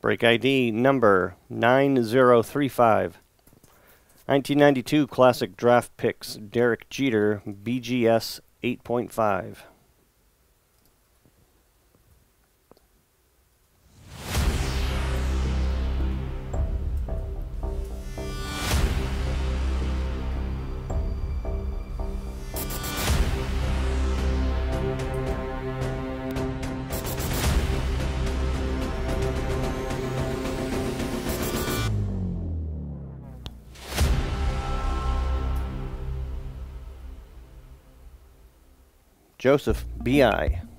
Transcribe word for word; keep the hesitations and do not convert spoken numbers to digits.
Break I D number nine zero three five. nineteen ninety-two Classic Draft Picks, Derek Jeter, B G S eight point five. Joseph, B I